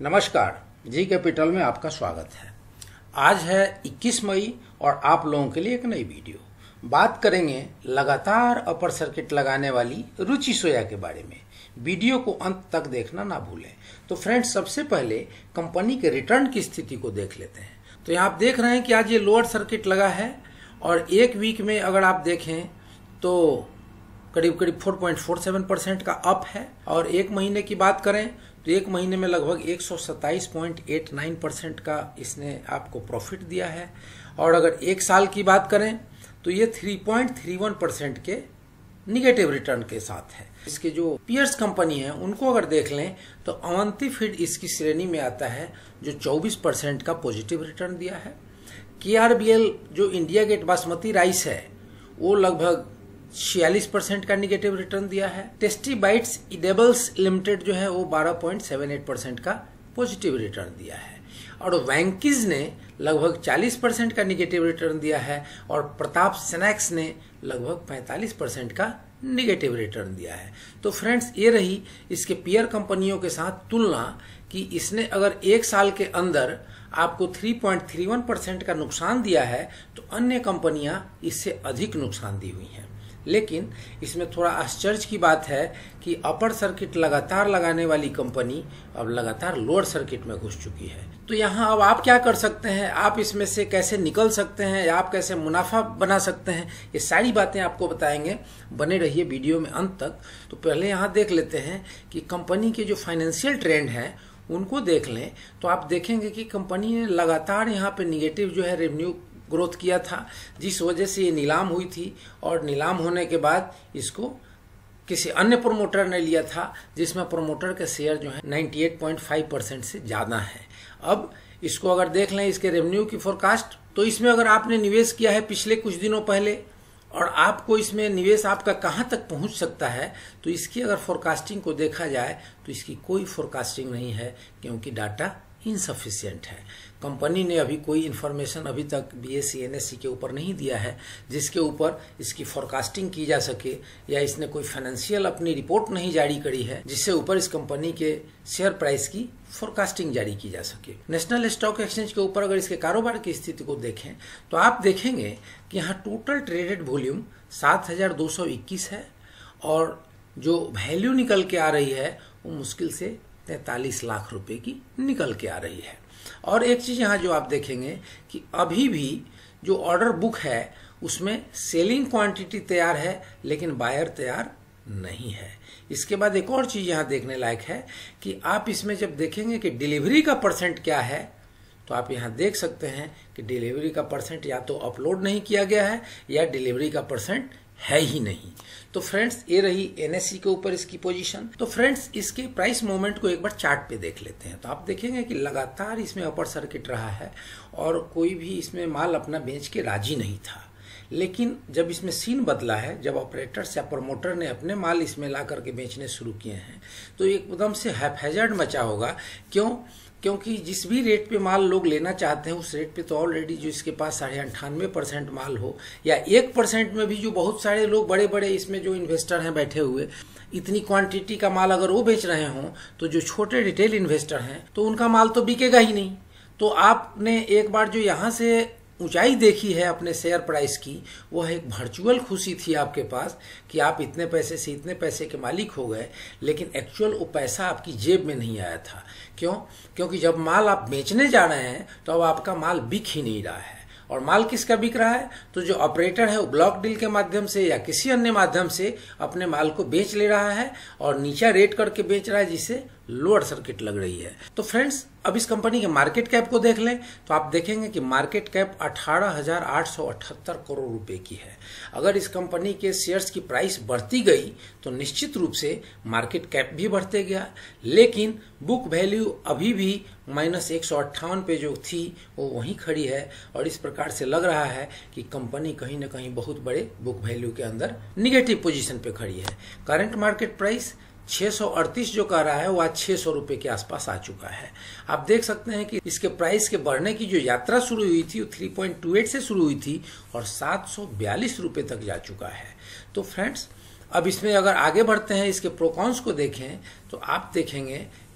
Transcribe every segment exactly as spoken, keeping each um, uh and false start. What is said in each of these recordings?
नमस्कार, G capital में आपका स्वागत है। आज है इक्कीस मई और आप लोगों के लिए एक नई वीडियो। बात करेंगे लगातार अपर सर्किट लगाने वाली रुचि सोया के बारे में। वीडियो को अंत तक देखना ना भूलें। तो फ्रेंड्स, सबसे पहले कंपनी के रिटर्न की स्थिति को देख लेते हैं। तो यहाँ आप देख रहे हैं कि आज ये लोअर सर्किट लगा है और एक वीक में अगर आप देखें तो करीब करीब चार पॉइंट चार सात परसेंट का अप है। और एक महीने की बात करें तो एक महीने में लगभग एक सौ सत्ताईस पॉइंट आठ नौ परसेंट का इसने आपको प्रॉफिट दिया है। और अगर एक साल की बात करें तो ये तीन पॉइंट तीन एक परसेंट के निगेटिव रिटर्न के साथ है। इसके जो पीयर्स कंपनी है उनको अगर देख लें तो अवंती फीड इसकी श्रेणी में आता है जो चौबीस परसेंट का पॉजिटिव रिटर्न दिया है। के आर बी एल जो इंडिया गेट बासमती राइस है वो लगभग छियालीस परसेंट का निगेटिव रिटर्न दिया है। टेस्टी बाइट्स इडेबल्स लिमिटेड जो है वो बारह पॉइंट सात आठ परसेंट का पॉजिटिव रिटर्न दिया है। और वैंकीज ने लगभग चालीस परसेंट का निगेटिव रिटर्न दिया है और प्रताप स्नैक्स ने लगभग पैंतालीस परसेंट का निगेटिव रिटर्न दिया है। तो फ्रेंड्स, ये रही इसके पीयर कंपनियों के साथ तुलना कि इसने अगर एक साल के अंदर आपको तीन पॉइंट तीन एक परसेंट का नुकसान दिया है तो अन्य कंपनियां इससे अधिक नुकसान दी हुई हैं। लेकिन इसमें थोड़ा आश्चर्य की बात है कि अपर सर्किट लगातार लगाने वाली कंपनी अब लगातार लोअर सर्किट में घुस चुकी है। तो यहाँ अब आप क्या कर सकते हैं, आप इसमें से कैसे निकल सकते हैं या आप कैसे मुनाफा बना सकते हैं, ये सारी बातें आपको बताएंगे। बने रहिए वीडियो में अंत तक। तो पहले यहाँ देख लेते हैं कि कंपनी के जो फाइनेंशियल ट्रेंड है उनको देख लें तो आप देखेंगे कि कंपनी ने लगातार यहाँ पे निगेटिव जो है रेवेन्यू ग्रोथ किया था, जिस वजह से ये नीलाम हुई थी। और नीलाम होने के बाद इसको किसी अन्य प्रोमोटर ने लिया था जिसमें प्रोमोटर के शेयर जो है अट्ठानवे पॉइंट पाँच परसेंट से ज्यादा है। अब इसको अगर देख लें इसके रेवेन्यू की फोरकास्ट, तो इसमें अगर आपने निवेश किया है पिछले कुछ दिनों पहले और आपको इसमें निवेश आपका कहां तक पहुंच सकता है, तो इसकी अगर फोरकास्टिंग को देखा जाए तो इसकी कोई फोरकास्टिंग नहीं है क्योंकि डाटा इनसफिशिएंट है। कंपनी ने अभी कोई इन्फॉर्मेशन अभी तक B S E N S E के ऊपर नहीं दिया है जिसके ऊपर इसकी फोरकास्टिंग की जा सके, या इसने कोई फाइनेंशियल अपनी रिपोर्ट नहीं जारी करी है जिससे ऊपर इस कंपनी के शेयर प्राइस की फोरकास्टिंग जारी की जा सके। नेशनल स्टॉक एक्सचेंज के ऊपर अगर इसके कारोबार की स्थिति को देखें तो आप देखेंगे कि यहाँ टोटल ट्रेडेड वॉल्यूम सात हजार दो सौ इक्कीस है और जो वैल्यू निकल के आ रही है वो मुश्किल से तैतालीस लाख रुपए की निकल के आ रही है। और एक चीज यहाँ जो आप देखेंगे कि अभी भी जो ऑर्डर बुक है उसमें सेलिंग क्वांटिटी तैयार है लेकिन बायर तैयार नहीं है। इसके बाद एक और चीज यहाँ देखने लायक है कि आप इसमें जब देखेंगे कि डिलीवरी का परसेंट क्या है तो आप यहाँ देख सकते हैं कि डिलीवरी का परसेंट या तो अपलोड नहीं किया गया है या डिलीवरी का परसेंट है ही नहीं। तो फ्रेंड्स, ये रही एन एस ई के ऊपर इसकी पोजीशन। तो फ्रेंड्स, इसके प्राइस मूवमेंट को एक बार चार्ट पे देख लेते हैं तो आप देखेंगे कि लगातार इसमें अपर सर्किट रहा है और कोई भी इसमें माल अपना बेच के राजी नहीं था। लेकिन जब इसमें सीन बदला है, जब ऑपरेटर्स या प्रमोटर ने अपने माल इसमें ला करके बेचने शुरू किए हैं तो एकदम से हैफेजर्ड मचा होगा। क्यों? क्योंकि जिस भी रेट पे माल लोग लेना चाहते हैं उस रेट पे तो ऑलरेडी जो इसके पास साढ़े अंठानवे परसेंट माल हो या एक परसेंट में भी जो बहुत सारे लोग बड़े बड़े इसमें जो इन्वेस्टर हैं बैठे हुए, इतनी क्वांटिटी का माल अगर वो बेच रहे हों तो जो छोटे रिटेल इन्वेस्टर हैं तो उनका माल तो बिकेगा ही नहीं। तो आपने एक बार जो यहाँ से ऊंचाई देखी है अपने शेयर प्राइस की, वह एक वर्चुअल खुशी थी आपके पास कि आप इतने पैसे से इतने पैसे के मालिक हो गए, लेकिन एक्चुअल वो पैसा आपकी जेब में नहीं आया था। क्यों? क्योंकि जब माल आप बेचने जा रहे हैं तो अब आपका माल बिक ही नहीं रहा है। और माल किसका बिक रहा है? तो जो ऑपरेटर है वो ब्लॉक डील के माध्यम से या किसी अन्य माध्यम से अपने माल को बेच ले रहा है और नीचा रेट करके बेच रहा है जिससे लोअर सर्किट लग रही है। तो फ्रेंड्स, अब इस कंपनी के मार्केट कैप को देख लें तो आप देखेंगे कि मार्केट कैप अठारह हजार आठ सौ अठहत्तर करोड़ रुपए की है। अगर इस कंपनी के शेयर्स की प्राइस बढ़ती गई तो निश्चित रूप से मार्केट कैप भी बढ़ते गया, लेकिन बुक वैल्यू अभी भी माइनस एक सौ अट्ठावन पे जो थी वो वहीं खड़ी है। और इस प्रकार से लग रहा है कि कंपनी कहीं ना कहीं बहुत बड़े बुक वैल्यू के अंदर निगेटिव पोजीशन पे खड़ी है। करंट मार्केट प्राइस छह सौ अड़तीस जो कह रहा है वो आज छह सौ रुपए के आसपास आ चुका है। आप देख सकते हैं कि इसके प्राइस के बढ़ने की जो यात्रा शुरू हुई थी वो तीन पॉइंट दो आठ से शुरू हुई थी और सात सौ बयालीस रुपए तक जा चुका है। तो फ्रेंड्स, अब इसमें अगर आगे बढ़ते हैं, इसके प्रोकॉन्स को देखें तो आप देखेंगे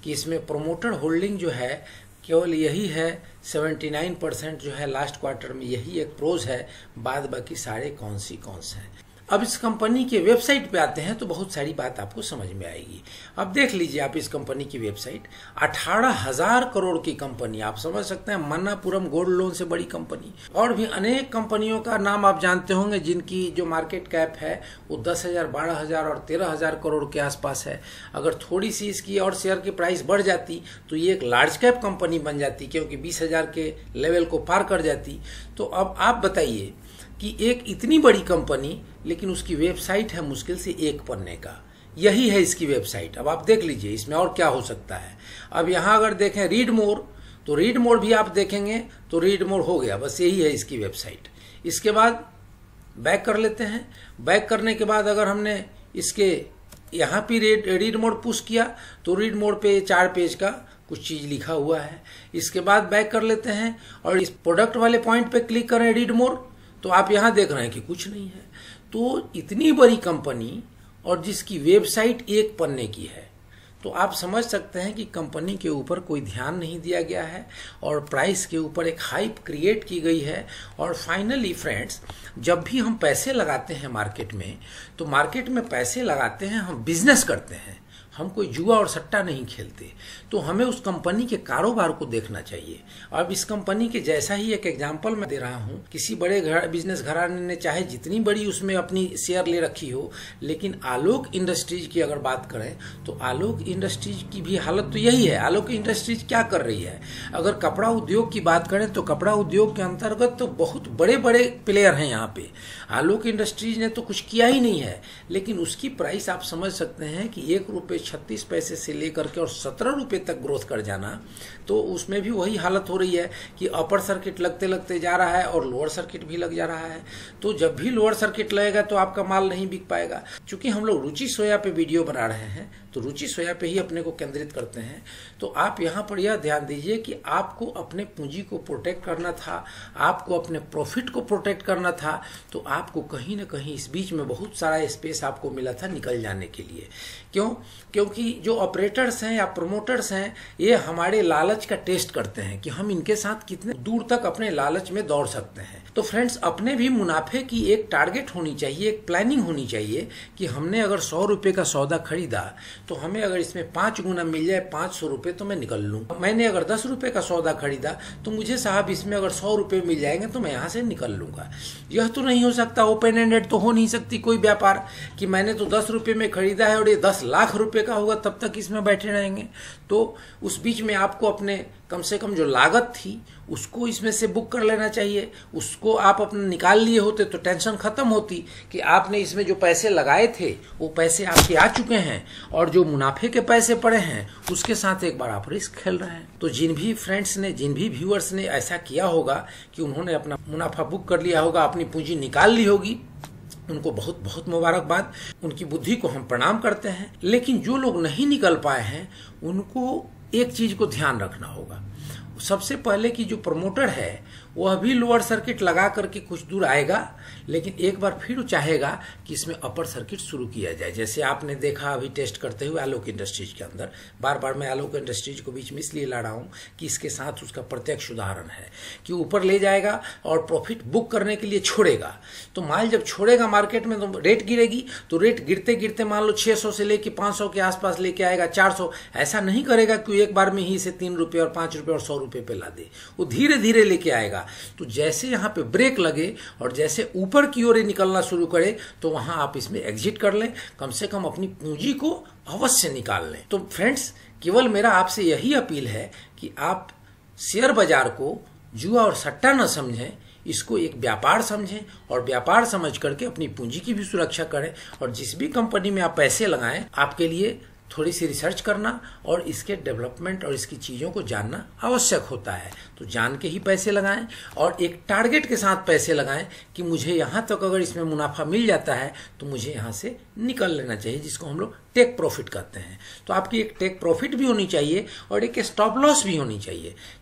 कि इसमें प्रोमोटर होल्डिंग जो है केवल यही है उन्यासी परसेंट जो है लास्ट क्वार्टर में, यही एक प्रोज है, बाद बाकी सारे कौन सी कौन से हैं। अब इस कंपनी के वेबसाइट पे आते हैं तो बहुत सारी बात आपको समझ में आएगी। अब देख लीजिए आप इस कंपनी की वेबसाइट, अठारह हजार करोड़ की कंपनी, आप समझ सकते हैं मन्नापुरम गोल्ड लोन से बड़ी कंपनी। और भी अनेक कंपनियों का नाम आप जानते होंगे जिनकी जो मार्केट कैप है वो दस हजार बारह हजार और तेरह हजार करोड़ के आसपास है। अगर थोड़ी सी इसकी और शेयर की प्राइस बढ़ जाती तो ये एक लार्ज कैप कंपनी बन जाती, क्योंकि बीस हजार के लेवल को पार कर जाती। तो अब आप बताइए कि एक इतनी बड़ी कंपनी, लेकिन उसकी वेबसाइट है मुश्किल से एक पन्ने का, यही है इसकी वेबसाइट। अब आप देख लीजिए इसमें और क्या हो सकता है। अब यहां अगर देखें रीड मोर, तो रीड मोर भी आप देखेंगे तो रीड मोर हो गया, बस यही है इसकी वेबसाइट। इसके बाद बैक कर लेते हैं। बैक करने के बाद अगर हमने इसके यहाँ पे रीड रीड मोड पुश किया तो रीड मोड पे चार पेज का कुछ चीज लिखा हुआ है। इसके बाद बैक कर लेते हैं और इस प्रोडक्ट वाले पॉइंट पे क्लिक करें रीड मोर, तो आप यहां देख रहे हैं कि कुछ नहीं है। तो इतनी बड़ी कंपनी और जिसकी वेबसाइट एक पन्ने की है, तो आप समझ सकते हैं कि कंपनी के ऊपर कोई ध्यान नहीं दिया गया है और प्राइस के ऊपर एक हाइप क्रिएट की गई है। और फाइनली फ्रेंड्स, जब भी हम पैसे लगाते हैं मार्केट में, तो मार्केट में पैसे लगाते हैं, हम बिजनेस करते हैं, हम कोई जुआ और सट्टा नहीं खेलते। तो हमें उस कंपनी के कारोबार को देखना चाहिए। अब इस कंपनी के जैसा ही एक एग्जांपल मैं दे रहा हूं, किसी बड़े घर बिजनेस घराने ने चाहे जितनी बड़ी उसमें अपनी शेयर ले रखी हो, लेकिन आलोक इंडस्ट्रीज की अगर बात करें तो आलोक इंडस्ट्रीज की भी हालत तो यही है। आलोक इंडस्ट्रीज क्या कर रही है? अगर कपड़ा उद्योग की बात करें तो कपड़ा उद्योग के अंतर्गत तो बहुत बड़े बड़े प्लेयर हैं यहाँ पे। आलोक इंडस्ट्रीज ने तो कुछ किया ही नहीं है, लेकिन उसकी प्राइस आप समझ सकते हैं कि एक रुपये छत्तीस पैसे से लेकर के और सत्रह रुपए तक ग्रोथ कर जाना, तो उसमें भी वही हालत हो रही है कि अपर सर्किट लगते लगते जा रहा है और लोअर सर्किट भी लग जा रहा है। तो जब भी लोअर सर्किट लगेगा तो आपका माल नहीं बिक पाएगा। चूंकि हम लोग रुचि सोया पे वीडियो बना रहे हैं तो रुचि सोया पे ही अपने को केंद्रित करते हैं। तो आप यहाँ पर यह ध्यान दीजिए कि आपको अपने पूंजी को प्रोटेक्ट करना था, आपको अपने प्रॉफिट को प्रोटेक्ट करना था, तो आपको कहीं ना कहीं इस बीच में बहुत सारा स्पेस आपको मिला था निकल जाने के लिए। क्यों? क्योंकि जो ऑपरेटर्स हैं या प्रोमोटर्स हैं, ये हमारे लालच का टेस्ट करते हैं कि हम इनके साथ कितने दूर तक अपने लालच में दौड़ सकते हैं। तो फ्रेंड्स, अपने भी मुनाफे की एक टारगेट होनी चाहिए, एक प्लानिंग होनी चाहिए कि हमने अगर सौ रुपए का सौदा खरीदा तो हमें अगर इसमें पांच गुना मिल जाए पांच सौ रुपए तो मैं निकल लूं। मैंने अगर दस रुपए का सौदा खरीदा तो मुझे साहब इसमें अगर सौ रुपए मिल जाएंगे तो मैं यहाँ से निकल लूंगा। यह तो नहीं हो सकता, ओपन एंडेड तो हो नहीं सकती कोई व्यापार कि मैंने तो दस रुपए में खरीदा है और ये दस लाख रुपए का होगा तब तक इसमें बैठे रहेंगे। तो उस बीच में आपको अपने कम से कम जो लागत थी उसको इसमें से बुक कर लेना चाहिए। उसको आप अपने निकाल लिए होते तो टेंशन खत्म होती कि आपने इसमें जो पैसे लगाए थे वो पैसे आपके आ चुके हैं और जो मुनाफे के पैसे पड़े हैं उसके साथ एक बार आप रिस्क खेल रहे हैं। तो जिन भी फ्रेंड्स ने, जिन भी व्यूअर्स ने ऐसा किया होगा कि उन्होंने अपना मुनाफा बुक कर लिया होगा, अपनी पूंजी निकाल ली होगी, उनको बहुत बहुत मुबारकबाद, उनकी बुद्धि को हम प्रणाम करते हैं। लेकिन जो लोग नहीं निकल पाए हैं उनको एक चीज को ध्यान रखना होगा। सबसे पहले कि जो प्रमोटर है वह भी लोअर सर्किट लगा करके कुछ दूर आएगा, लेकिन एक बार फिर चाहेगा कि इसमें अपर सर्किट शुरू किया जाए। जैसे आपने देखा अभी टेस्ट करते हुए आलोक इंडस्ट्रीज के अंदर, बार बार मैं आलोक इंडस्ट्रीज को बीच में इसलिए ला रहा हूं कि इसके साथ उसका प्रत्यक्ष उदाहरण है कि ऊपर ले जाएगा और प्रॉफिट बुक करने के लिए छोड़ेगा। तो माल जब छोड़ेगा मार्केट में तो रेट गिरेगी, तो रेट गिरते गिरते मान लो छह सौ से लेके पांच सौ के आसपास लेके आएगा, चार सौ। ऐसा नहीं करेगा कि एक बार में ही इसे तीन रुपए और पांच रुपए और सौ रुपए पे ला दे, वो धीरे धीरे लेके आएगा। तो जैसे यहाँ पे ब्रेक लगे और जैसे ऊपर की ओर निकलना शुरू करे तो वहां आप इसमें एग्जिट कर लें, कम से कम अपनी पूंजी को अवश्य निकाल लें। तो फ्रेंड्स, केवल मेरा आपसे यही अपील है कि आप शेयर बाजार को जुआ और सट्टा न समझें, इसको एक व्यापार समझें और व्यापार समझ करके अपनी पूंजी की भी सुरक्षा करें। और जिस भी कंपनी में आप पैसे लगाएं, आपके लिए थोड़ी सी रिसर्च करना और इसके डेवलपमेंट और इसकी चीजों को जानना आवश्यक होता है। तो जान के ही पैसे लगाएं और एक टारगेट के साथ पैसे लगाएं कि मुझे यहां तक अगर इसमें मुनाफा मिल जाता है तो मुझे यहां से निकल लेना चाहिए, जिसको हम लोग टेक प्रॉफिट कहते हैं। तो आपकी एक टेक प्रॉफिट भी होनी चाहिए और एक स्टॉप लॉस भी होनी चाहिए।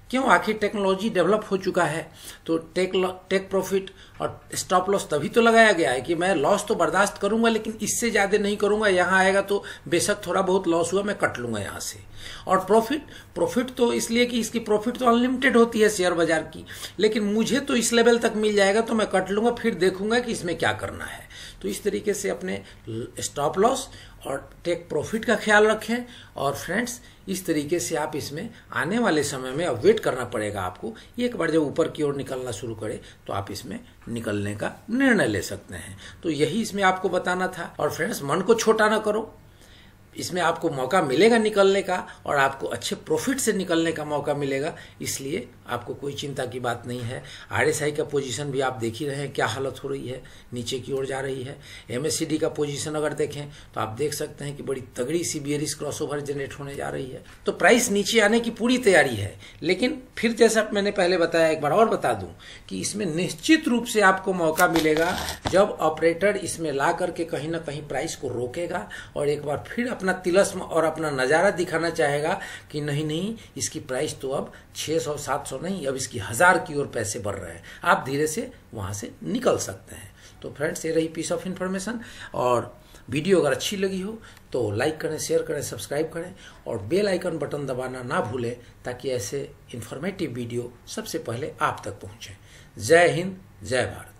क्यों? आखिर टेक्नोलॉजी डेवलप हो चुका है, तो टेक टेक प्रॉफिट और स्टॉप लॉस तभी तो लगाया गया है कि मैं लॉस तो बर्दाश्त करूंगा लेकिन इससे ज्यादा नहीं करूंगा। यहाँ आएगा तो बेशक थोड़ा बहुत लॉस हुआ मैं कट लूंगा यहाँ से। और प्रॉफिट प्रॉफिट तो इसलिए कि इसकी प्रॉफिट तो अनलिमिटेड होती है शेयर बाजार की, लेकिन मुझे तो इस लेवल तक मिल जाएगा तो मैं कट लूंगा, फिर देखूंगा कि इसमें क्या करना है। तो इस तरीके से अपने स्टॉप लॉस और टेक प्रॉफिट का ख्याल रखें। और फ्रेंड्स, इस तरीके से आप इसमें आने वाले समय में अब वेट करना पड़ेगा आपको। एक बार जब ऊपर की ओर निकलना शुरू करे तो आप इसमें निकलने का निर्णय ले सकते हैं। तो यही इसमें आपको बताना था। और फ्रेंड्स, मन को छोटा ना करो, इसमें आपको मौका मिलेगा निकलने का और आपको अच्छे प्रॉफिट से निकलने का मौका मिलेगा, इसलिए आपको कोई चिंता की बात नहीं है। आरएसआई का पोजीशन भी आप देख ही रहे हैं क्या हालत हो रही है, नीचे की ओर जा रही है। एमएससीडी का पोजीशन अगर देखें तो आप देख सकते हैं कि बड़ी तगड़ी सी बियरिश क्रॉसओवर जनरेट होने जा रही है। तो प्राइस नीचे आने की पूरी तैयारी है, लेकिन फिर जैसा मैंने पहले बताया, एक बार और बता दूं कि इसमें निश्चित रूप से आपको मौका मिलेगा जब ऑपरेटर इसमें ला करके कहीं ना कहीं प्राइस को रोकेगा और एक बार फिर अपना तिलस्म और अपना नजारा दिखाना चाहेगा कि नहीं नहीं इसकी प्राइस तो अब छह सौ सात सौ नहीं, अब इसकी हजार की ओर पैसे बढ़ रहे हैं। आप धीरे से वहां से निकल सकते हैं। तो फ्रेंड्स, ये रही पीस ऑफ इंफॉर्मेशन। और वीडियो अगर अच्छी लगी हो तो लाइक करें, शेयर करें, सब्सक्राइब करें और बेल आइकन बटन दबाना ना भूलें ताकि ऐसे इंफॉर्मेटिव वीडियो सबसे पहले आप तक पहुंचे। जय हिंद, जय भारत।